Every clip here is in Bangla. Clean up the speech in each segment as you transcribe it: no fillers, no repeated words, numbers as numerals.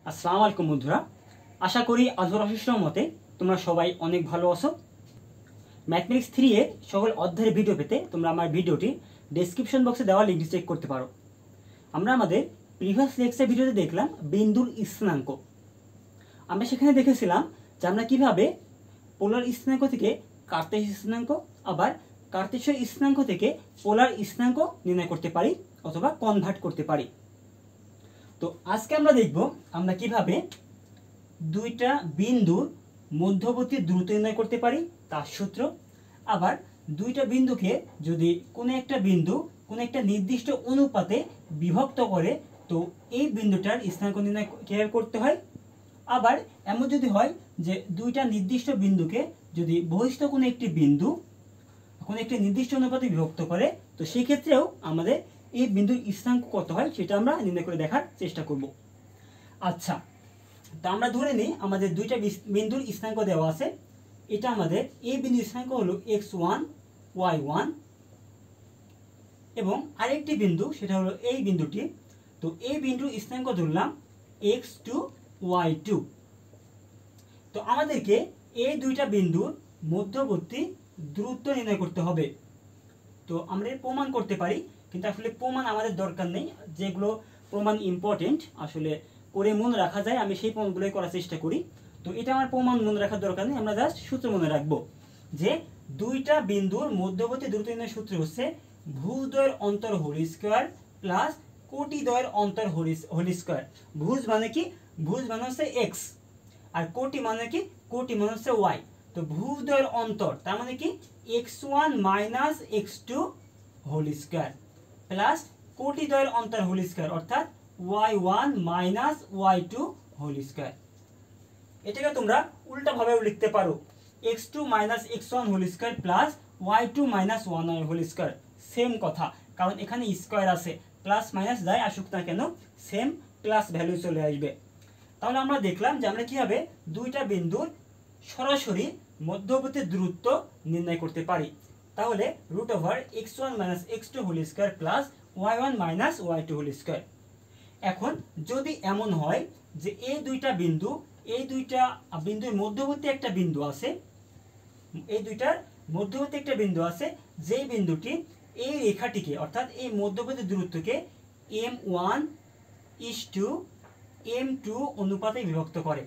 আসসালামু আলাইকুম বন্ধুরা, আশা করি আল্লাহর অশেষ রহমতে তোমরা সবাই অনেক ভালো আছো। ম্যাথমেটিক্স 3 এর সকল অধ্যায়ের ভিডিও পেতে তোমরা আমার ভিডিওটি ডেসক্রিপশন বক্সে দেওয়া লিঙ্কটি চেক করতে পারো। আমরা আমাদের প্রিভিয়াস লেকচার ভিডিওতে দেখলাম বিন্দুর স্থানাঙ্ক। আমরা সেখানে দেখেছিলাম যে আমরা কিভাবে পোলার স্থানাঙ্ক থেকে কার্তেশীয় স্থানাঙ্ক আবার কার্তেশীয় স্থানাঙ্ক থেকে পোলার স্থানাঙ্ক নির্ণয় করতে পারি অথবা কনভার্ট করতে পারি। তো আজকে আমরা দেখব আমরা কিভাবে দুইটা বিন্দুর মধ্যবর্তী দূরত্ব নির্ণয় করতে পারি তার সূত্র, আবার দুইটা বিন্দুকে যদি কোনো একটা বিন্দু কোনো একটা নির্দিষ্ট অনুপাতে বিভক্ত করে তো এই বিন্দুটার স্থানাঙ্ক নির্ণয় কিভাবে করতে হয়। আবার এমন যদি হয় যে দুইটা নির্দিষ্ট বিন্দুকে যদি বহিস্থ কোনো একটি বিন্দু কোনো একটি নির্দিষ্ট অনুপাতে বিভক্ত করে তো সেই ক্ষেত্রেও আমাদের এই বিন্দুর স্থানাঙ্ক কত হয় সেটা আমরা নির্ণয় করে দেখার চেষ্টা করব। আচ্ছা, তো আমরা ধরে নিই আমাদের দুইটা বিন্দুর স্থানাঙ্ক দেওয়া আছে। এটা আমাদের এই বিন্দুর স্থানাঙ্ক হলো x1 y1 এবং আরেকটি বিন্দু সেটা হলো এই বিন্দুটি। তো এই বিন্দুর স্থানাঙ্ক ধরলাম x2 y2। তো আমাদেরকে এই দুইটা বিন্দুর মধ্যবর্তী দূরত্ব নির্ণয় করতে হবে। তো আমরা প্রমাণ করতে পারি, কিন্তু আসলে প্রমাণ আমাদের দরকার নেই। যেগুলো প্রমাণ ইম্পর্টেন্ট আসলে করে মনে রাখা যায় আমি সেই প্রমাণগুলোই করার চেষ্টা করি। তো এটা আমার প্রমাণ মনে রাখার দরকার নেই, আমরা জাস্ট সূত্র মনে রাখবো যে দুইটা বিন্দুর মধ্যবর্তী দূরত্ব নির্ণয়ের সূত্র হচ্ছে ভুজদ্বয়ের অন্তর হোল স্কয়ার প্লাস কোটিদ্বয়ের অন্তর হোল স্কয়ার। ভুজ মানে কি? ভুজ মানে হচ্ছে এক্স, আর কোটি মানে কি? কোটি মানে হচ্ছে ওয়াই। তো ভুজদ্বয়ের অন্তর তার মানে কি x1 minus x2 whole square plus কোটিদ্বয়ের অন্তর হোল স্কয়ার অর্থাৎ y1 minus y2 whole square. এটাকে তোমরা উল্টা ভাবে লিখতে পারো x2 minus x1 whole square plus y2 minus 1y whole square. Same কথা, কারণ এখানে স্কয়ার আছে, প্লাস মাইনাস যাই আসুক না কেন সেম প্লাস ভ্যালু চলে আসবে। তাহলে আমরা দেখলাম যে আমরা কিভাবে দুইটা বিন্দুর সরাসরি মধ্যবর্তী দূরত্ব নির্ণয় করতে পারি। তাহলে root over x1 minus x2 whole square plus y1 minus y2 whole square. এখন যদি এমন হয় যে এই দুইটা বিন্দুর মধ্যবর্তী একটা বিন্দু আছে, এই দুইটার মধ্যবর্তী একটা বিন্দু আছে যেই বিন্দুটি এই রেখাটিকে অর্থাৎ এই মধ্যবর্তী দূরত্বকে m1 ইসটু m2 অনুপাতে বিভক্ত করে,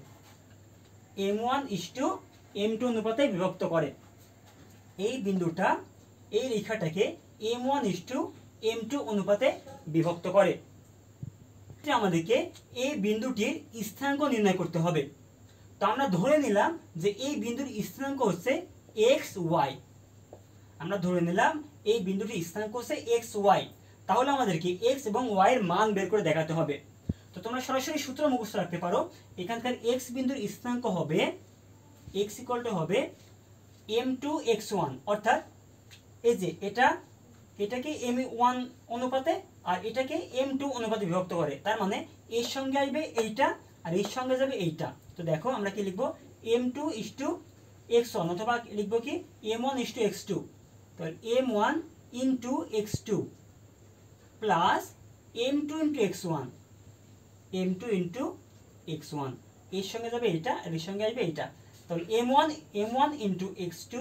m1 ইসটু m2 অনুপাতে বিভক্ত করে। এই বিন্দুটা এই রেখাটাকে m1 ইসটু m2 অনুপাতে বিভক্ত করে। আমাদেরকে এই বিন্দুটির স্থানাঙ্ক নির্ণয় করতে হবে। তো আমরা ধরে নিলাম যে এই বিন্দুর স্থানাঙ্ক হচ্ছে xy। আমরা ধরে নিলাম এই বিন্দুটির স্থানাঙ্ক হচ্ছে xy। তাহলে আমাদেরকে x এবং y এর মান বের করে দেখাতে হবে। তো তোমরা সরাসরি সূত্র মুখস্থ রাখতে পারো। এখানকার x বিন্দুর স্থানাঙ্ক হবে x ইকুয়াল টু হবে m2 x1, অর্থাৎ এই যে এটাকে m1 অনুপাতে আর এটাকে m2 অনুপাতে বিভক্ত করে, তার মানে এর সঙ্গে আসবে এইটা আর এর সঙ্গে যাবে এইটা। তো দেখো আমরা কি লিখবো m2 ইসটু x1 অথবা লিখবো কি m1 ইসটু x2। তো m1 into x2 plus m2 into x1, m2 into x1 এর সঙ্গে যাবে এইটা আর এর সঙ্গে আসবে এইটা। তাহলে m1 into x2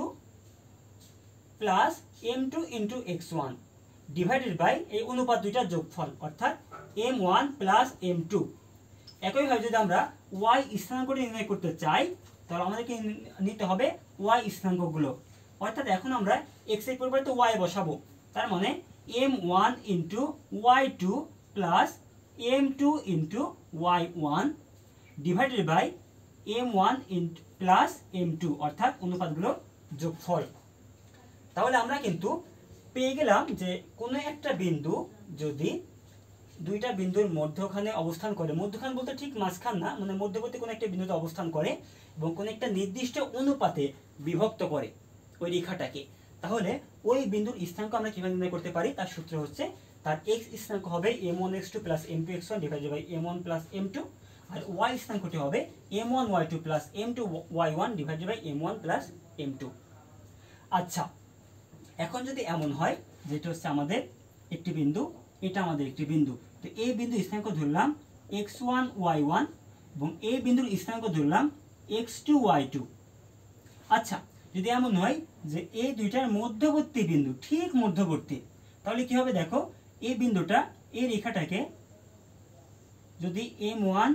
plus m2 into x1 divided by এই অনুপাত দুইটার যোগফল অর্থাৎ m1 প্লাস m2। একইভাবে যদি আমরা y স্থানাঙ্কটি নির্ণয় করতে চাই তাহলে আমাদেরকে নিতে হবে y স্থানাঙ্কগুলো, অর্থাৎ এখন আমরা x এর পরিবর্তে y বসাবো। তার মানে m1 into y2 plus m2 into y1 divided by m1 into plus m2 অর্থাৎ অনুপাতগুলোর যোগফল। তাহলে আমরা কিন্তু পেয়ে গেলাম যে কোনো একটা বিন্দু যদি দুইটা বিন্দুর মধ্যখানে অবস্থান করে, মধ্যখান বলতে ঠিক মাঝখান না, মানে মধ্যবর্তী কোনো একটা বিন্দুতে অবস্থান করে এবং কোনো একটা নির্দিষ্ট অনুপাতে বিভক্ত করে ওই রেখাটাকে, তাহলে ওই বিন্দুর স্থানাঙ্ক আমরা কিভাবে নির্ণয় করতে পারি তার সূত্র হচ্ছে তার x স্থানাঙ্ক হবে m1 x2 plus m2 x1 divided by m1 plus m2 আর y স্থানাঙ্কটি হবে m1 y2 plus m2 y1 divided by m1 plus m2। আচ্ছা, এখন যদি এমন হয় যেটা হচ্ছে আমাদের একটি বিন্দু, এটা আমাদের একটি বিন্দু, তো এই বিন্দু স্থানাঙ্ক ধরলাম x1 y1 এবং এই বিন্দুর স্থানাঙ্ক ধরলাম x2 y2। আচ্ছা, যদি এমন হয় যে এই দুইটার মধ্যবর্তী বিন্দু, ঠিক মধ্যবর্তী, তাহলে কি হবে দেখো, এই বিন্দুটা এই রেখাটাকে যদি m1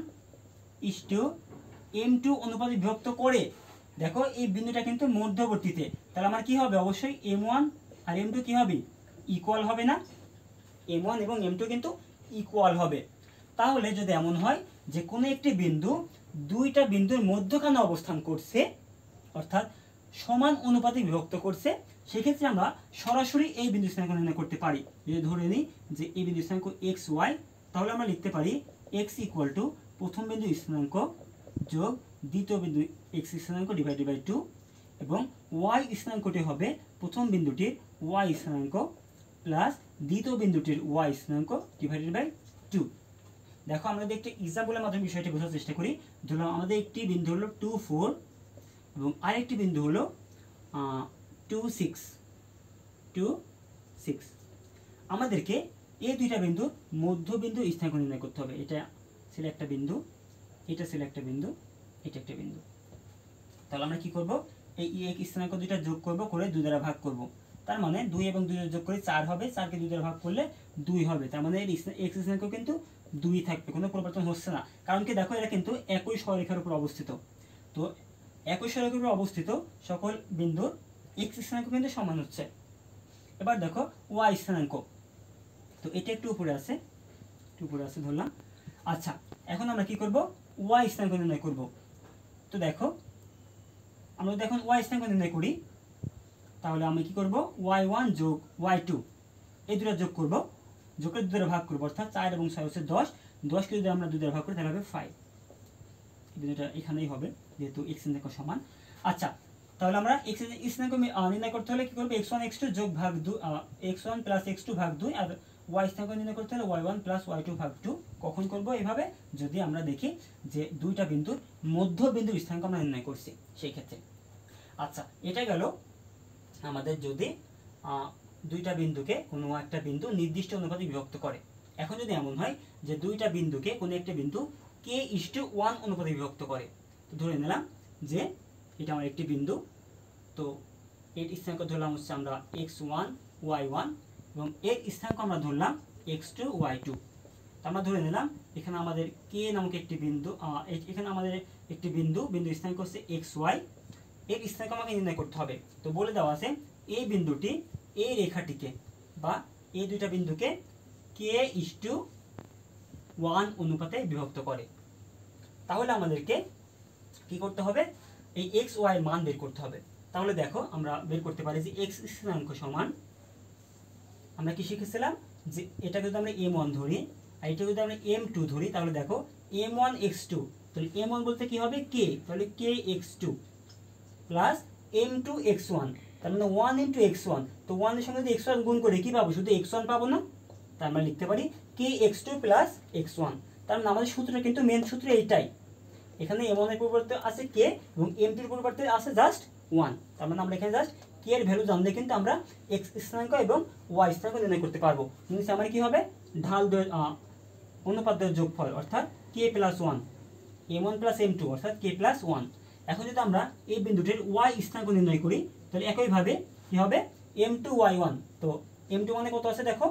m2 অনুপাতে বিভক্ত করে, দেখো এই বিন্দুটা কিন্তু মধ্যবর্তীতে, তাহলে আমার কি হবে, অবশ্যই m1 আর m2 কি হবে, ইকুয়াল হবে না? m1 এবং m2 কিন্তু ইকুয়াল হবে। তাহলে যদি এমন হয় যে কোনো একটি বিন্দু দুইটা বিন্দুর মধ্যখানে অবস্থান করছে, অর্থাৎ সমান অনুপাতে বিভক্ত করছে, সেক্ষেত্রে আমরা সরাসরি এই বিন্দু স্থানাঙ্ক নির্ণয় করতে পারি। যদি ধরে নিই যে এই বিন্দু স্থানাঙ্ক xy, তাহলে আমরা লিখতে পারি x ইকুয়াল টু প্রথম বিন্দু স্থানাঙ্ক যোগ দ্বিতীয় বিন্দু x স্থানাঙ্ক ডিভাইডেড বাই 2, এবং y স্থানাঙ্কটি হবে প্রথম বিন্দুটির y স্থানাঙ্ক প্লাস দ্বিতীয় বিন্দুটির y স্থানাঙ্ক ডিভাইডেড বাই 2। দেখো আমরা যদি একটা এক্সাম্পলের মাধ্যমে বিষয়টি বোঝার চেষ্টা করি। ধরলাম আমাদের একটি বিন্দু হলো 2 4 এবং আরেকটি বিন্দু হলো 2 6। আমাদেরকে এই দুইটা বিন্দুর মধ্যবিন্দু স্থানাঙ্ক নির্ণয় করতে হবে। এটা ছিল একটা বিন্দু, এটা ছিল একটা বিন্দু, এটা একটা বিন্দু। তাহলে আমরা কি করব, এই এক স্থানাঙ্ক দুইটা যোগ করব, করে 2 দ্বারা ভাগ করব। তার মানে 2 এবং 2 যোগ করে 4 হবে, 4 কে 2 দ্বারা ভাগ করলে 2 হবে। তার মানে এই x স্থানাঙ্ক কিন্তু 2 থাকবে, কোনো পরিবর্তন হচ্ছে না। কারণ কি, দেখো এটা কিন্তু একই সরলরেখার উপর অবস্থিত। তো একই সরলরেখার উপর অবস্থিত সকল বিন্দুর x স্থানাঙ্ক কিন্তু সমান হচ্ছে। এবার দেখো y স্থানাঙ্ক, তো এটা একটু উপরে আছে, ধরলাম। আচ্ছা, এখন আমরা কি করব, y স্থানাঙ্ক নির্ণয় করব। তো দেখো আমরা যদি এখন y স্থানাঙ্ক নির্ণয় করি, তাহলে আমি কি করব, y1 যোগ y2 এই দুটো যোগ করব, যোগ করে 2 দ্বারা ভাগ করব, অর্থাৎ 4 এবং 6 হচ্ছে 10, 10 কে যদি আমরা 2 দ্বারা ভাগ করি তাহলে হবে 5। এই বিন্দুটা এখানেই হবে যেহেতু x স্থানাঙ্ক সমান। আচ্ছা, তাহলে আমরা x স্থানাঙ্ক নির্ণয় করতে হলে কি করব, x1 x2 যোগ ভাগ 2, x1 প্লাস x2 ভাগ 2, আর y স্থানাঙ্ক নির্ণয় করতে হলে y1 প্লাস y2 ভাগ 2। কখন করব এইভাবে, যদি আমরা দেখি যে দুইটা বিন্দুর মধ্যবিন্দুর স্থানাঙ্ক আমরা নির্ণয় করছি সেই ক্ষেত্রে। আচ্ছা, এটা গেল আমাদের যদি দুইটা বিন্দুকে কোনো একটা বিন্দু নির্দিষ্ট অনুপাতে বিভক্ত করে। এখন যদি এমন হয় যে দুইটা বিন্দুকে কোনো একটা বিন্দু k:1 অনুপাতে বিভক্ত করে, তো ধরে নিলাম যে এটা আমার একটি বিন্দু, তো এর স্থানাঙ্ক ধরলাম হচ্ছে আমরা x1 y1 এবং এর স্থানাঙ্ক আমরা ধরলাম x2 y2। তো আমরা ধরে নিলাম এখানে আমাদের k নামক একটি বিন্দু, এখানে আমাদের একটি বিন্দু স্থানাঙ্ক হচ্ছে xy, এর স্থানাঙ্ক আমাকে নির্ণয় করতে হবে। তো বলে দেওয়া আছে এই বিন্দুটি এই রেখাটিকে বা এই দুইটা বিন্দুকে k:1 অনুপাতে বিভক্ত করে। তাহলে আমাদেরকে কি করতে হবে, এই x y এর মান বের করতে হবে। তাহলে দেখো আমরা বের করতে পারি যে x স্থানাঙ্ক সমান, আমরা কি শিখেছিলাম যে এটা যদি আমরা m1 ধরি আর এটা যদি আমরা m2 ধরি, তাহলে দেখো m1 x2, তাহলে m1 বলতে কি হবে k, তাহলে k x2 plus m2 x1, তার মানে 1 ইন্টু x1। তো 1 এর সঙ্গে যদি x1 গুণ করে কি পাবো, শুধু x1 পাবো না, তার আমরা লিখতে পারি k x2 প্লাস x1। তার মানে আমাদের সূত্রটা কিন্তু মেন সূত্র এইটাই, এখানে m1 এর পরিবর্তে আছে k এবং m2 এর পরিবর্তে আছে জাস্ট 1। তার মানে আমরা এখানে জাস্ট k এর ভ্যালু জানলে কিন্তু আমরা x স্থানাঙ্ক এবং y স্থানাঙ্ক নির্ণয় করতে পারবো। কিন্তু আমার কি হবে, ঢাল অনুপাত যোগফল, অর্থাৎ k plus 1, m1 plus m2 অর্থাৎ k প্লাস 1। এখন যদি আমরা এই বিন্দুটির y স্থানাঙ্ক নির্ণয় করি, তাহলে একইভাবে কি হবে, m2 y1। তো m2 মানে কত আছে দেখো,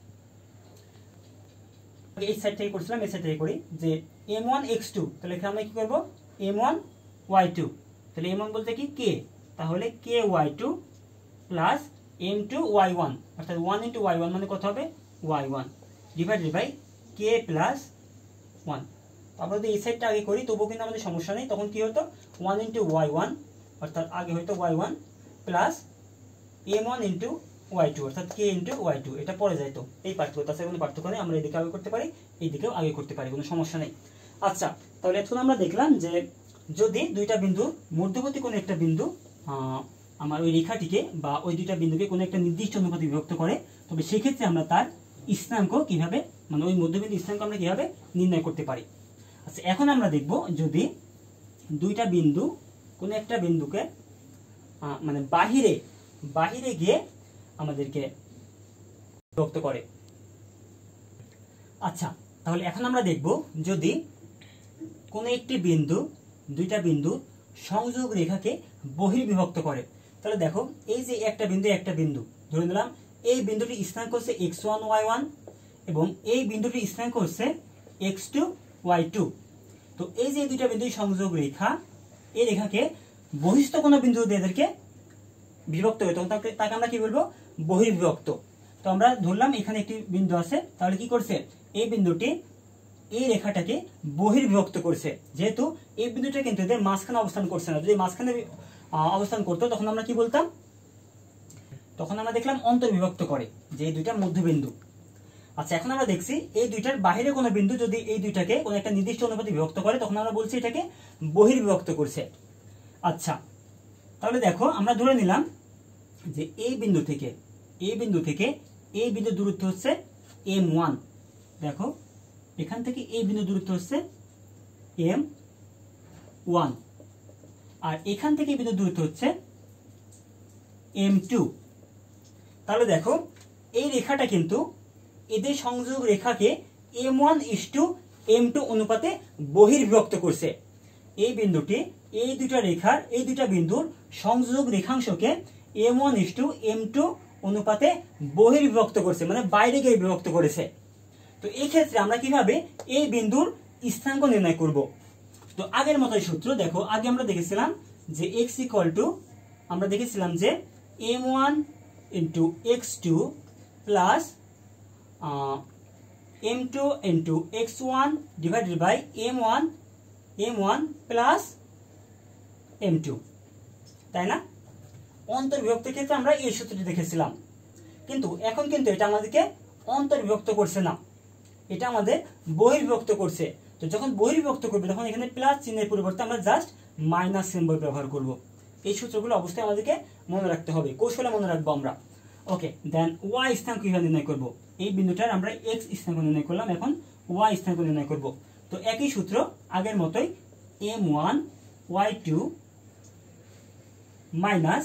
এই সাইড থেকে করছিলাম, এই সাইড থেকে করি যে m1 x2, তাহলে এখানে আমরা কি করব, m1 y2, তাহলে m1 বলতে কি k, তাহলে k y2 plus m2 y1, অর্থাৎ 1 ইন্টু y1 মানে কত হবে y1 divided by k plus 1। আমরা যদি এই সাইডটা আগে করি তবুও কিন্তু আমাদের সমস্যা নেই, তখন কি হতো 1 ইন্টু y1, অর্থাৎ আগে হয়তো y1 plus m1 into y2 অর্থাৎ k ইন্টু y2, এটা পরে যাইতো এই পার্থক্য, তাছাড়া কোনো পার্থক্য নেই। আমরা এদিকে আগে করতে পারি, এইদিকেও আগে করতে পারি, কোনো সমস্যা নেই। আচ্ছা, তাহলে এখন আমরা দেখলাম যে যদি দুইটা বিন্দুর মধ্যবর্তী কোনো একটা বিন্দু আমার ওই রেখাটিকে বা ওই দুইটা বিন্দুকে কোনো একটা নির্দিষ্ট অনুপাতে বিভক্ত করে, তবে সেক্ষেত্রে আমরা তার স্থানাঙ্ক কিভাবে, মানে ওই মধ্যবিন্দু স্থানাঙ্ক আমরা কিভাবে নির্ণয় করতে পারি। আচ্ছা, এখন আমরা দেখব যদি দুইটা বিন্দু কোনো একটা বিন্দুকে মানে বাহিরে গিয়ে আমাদেরকে বিভক্ত করে। আচ্ছা, তাহলে এখন আমরা দেখব যদি কোনো একটি বিন্দু দুইটা বিন্দু সংযোগ রেখাকে বহির্বিভক্ত করে। তাহলে দেখো এই যে একটা বিন্দু ধরে নিলাম এই বিন্দুটি স্থানাঙ্ক হচ্ছে x1 y1 এবং এই বিন্দুটির স্থানাঙ্ক হচ্ছে x2 y2। তো এই যে দুইটা বিন্দু সংযোগ রেখা, এই রেখাকে বহিস্থ কোনো বিন্দু দিয়ে এদেরকে বিভক্ত হবে, তখন তাকে আমরা কি বলবো? বহির্বিভক্ত। তো আমরা ধরলাম এখানে একটি বিন্দু আছে, তাহলে কি করছে এই বিন্দুটি এই রেখাটাকে বহির্বিভক্ত করছে। যেহেতু এই বিন্দুটা কিন্তু এদের মাঝখানে অবস্থান করছে না, যদি মাঝখানে অবস্থান করতো তখন আমরা কি বলতাম? তখন আমরা দেখলাম অন্তর্বিভক্ত করে, যে এই দুইটা মধ্যবিন্দু। আচ্ছা, এখন আমরা দেখছি এই দুইটার বাইরে কোনো বিন্দু যদি এই দুইটাকে কোনো একটা নির্দিষ্ট অনুপাতে বিভক্ত করে তখন আমরা বলছি এটাকে বহির্বিভক্ত করছে। আচ্ছা, তাহলে দেখো আমরা ধরে নিলাম যে এই বিন্দু থেকে এই বিন্দুর দূরত্ব হচ্ছে m1। দেখো এখান থেকে এই বিন্দুর দূরত্ব হচ্ছে m1 আর এখান থেকে এই বিন্দুর দূরত্ব হচ্ছে m2। তাহলে দেখো এই রেখাটা কিন্তু এদের সংযোগ রেখাকে m1:m2 অনুপাতে বহির্বিভক্ত করছে। এই বিন্দুটি এই দুইটা বিন্দুর সংযোগ রেখাংশকে m1:m2 অনুপাতে বহির্বিভক্ত করছে, মানে বাইরে গিয়ে বিভক্ত করেছে। তো এই ক্ষেত্রে আমরা কিভাবে এই বিন্দুর স্থানাঙ্ক নির্ণয় করব? তো আগের মতোই সূত্র। দেখো আগে আমরা দেখেছিলাম যে x আমরা দেখেছিলাম যে m1 into x2 plus m2 into x1 divided by m1 plus m2, তাই না? অন্তর্বিভক্তের ক্ষেত্রে আমরা এই সূত্রটি দেখেছিলাম, কিন্তু এখন কিন্তু এটা আমাদেরকে অন্তর্বিভক্ত করছে না, এটা আমাদের বহির্বিভক্ত করছে। তো যখন বহির্বিভক্ত করবে তখন এখানে প্লাস চিহ্নের পরিবর্তে আমরা জাস্ট মাইনাস সিম্বল ব্যবহার করব। এই সূত্রগুলো অবশ্যই আমাদেরকে মনে রাখতে হবে, কৌশলে মনে রাখবো আমরা। ওকে, দেন y স্থানাঙ্ক কিভাবে নির্ণয় করব? এই বিন্দুটার আমরা x স্থানাঙ্ক নির্ণয় করলাম, এখন y স্থানাঙ্ক নির্ণয় করব। তো একই সূত্র আগের মতোই m1 y2 minus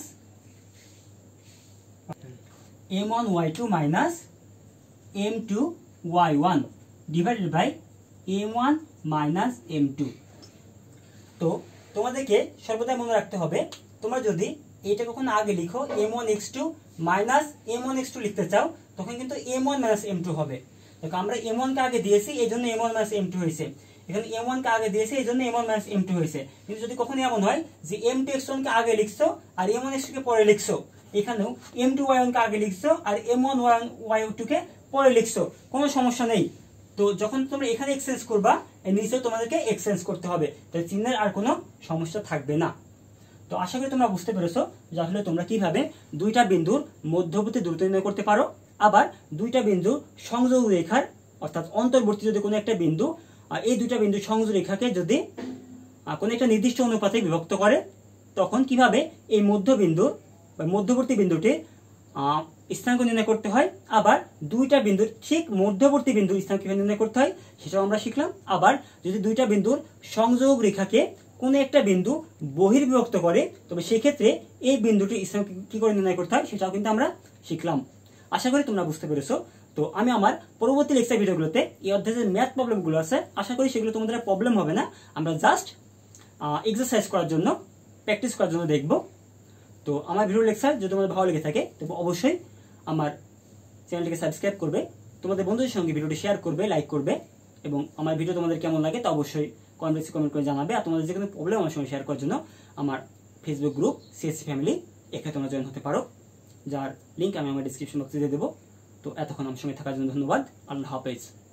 m1 y2 minus m2 y1 divided by m1 minus m2। তো তোমাদেরকে সর্বদা মনে রাখতে হবে, তোমরা যদি এটা কখনো আগে লিখো m1x2 minus m1x2 লিখতে চাও তখন কিন্তু m1 minus m2 হবে। দেখো আমরা m1 কে আগে দিয়েছি এই জন্য m1 minus m2 হয়েছে, এখানে m1 কে আগে দিয়েছি এই জন্য m1 minus m2 হয়েছে। কিন্তু যদি কখনো এমন হয় যে m2x1 কে আগে লিখছো আর m1x2 কে পরে লিখছো, এখানেও m2y1 কে আগে লিখছো আর m1y2 কে পরে লিখছো, কোনো সমস্যা নেই। তো যখন তোমরা এখানে এক্সচেঞ্জ করবা নিচেও তোমাদেরকে এক্সচেঞ্জ করতে হবে, তাই চিহ্নের আর কোনো সমস্যা থাকবে না। তো আশা করি তোমরা বুঝতে পেরেছো যে আসলে তোমরা কিভাবে দুইটা বিন্দুর মধ্যবর্তী দূরত্ব নির্ণয় করতে পারো, আবার দুইটা বিন্দু সংযোগ রেখার অর্থাৎ অন্তর্বর্তী যদি কোনো একটা বিন্দু এই দুইটা বিন্দু সংযোগ রেখাকে যদি কোনো একটা নির্দিষ্ট অনুপাতে বিভক্ত করে তখন কিভাবে এই মধ্যবর্তী বিন্দুটি স্থানাঙ্ক নির্ণয় করতে হয়, আবার দুইটা বিন্দুর ঠিক মধ্যবর্তী বিন্দুর স্থানাঙ্ক কিভাবে নির্ণয় করতে হয় সেটাও আমরা শিখলাম। আবার যদি দুইটা বিন্দুর সংযোগ রেখাকে কোনো একটা বিন্দু বহির্বিভক্ত করে তবে সেক্ষেত্রে এই বিন্দুটির স্থানাঙ্ক কি করে নির্ণয় করতে হয় সেটাও কিন্তু আমরা শিখলাম। আশা করি তোমরা বুঝতে পেরেছো। তো আমি আমার পরবর্তী লেকচার ভিডিওগুলোতে এই অধ্যায়ের যে ম্যাথ প্রবলেমগুলো আছে আশা করি সেগুলো তোমাদের প্রবলেম হবে না, আমরা জাস্ট এক্সারসাইজ করার জন্য প্র্যাকটিস করার জন্য দেখব। তো আমার ভিডিও লেকচার যদি তোমাদের ভালো লেগে থাকে তবে অবশ্যই আমার চ্যানেলটিকে সাবস্ক্রাইব করবে, তোমাদের বন্ধুদের সঙ্গে ভিডিওটি শেয়ার করবে, লাইক করবে, এবং আমার ভিডিও তোমাদের কেমন লাগে তা অবশ্যই কমেন্ট করে জানাবে। আর তোমাদের যে কোনো প্রবলেম আমার সঙ্গে শেয়ার করার জন্য আমার ফেসবুক গ্রুপ সিএসসি ফ্যামিলি, এখানে তোমরা জয়েন হতে পারো, যার লিঙ্ক আমি আমার ডিসক্রিপশন বক্সে দিয়ে দেবো। তো এতক্ষণ আমার সঙ্গে থাকার জন্য ধন্যবাদ। আল্লাহ হাফেজ।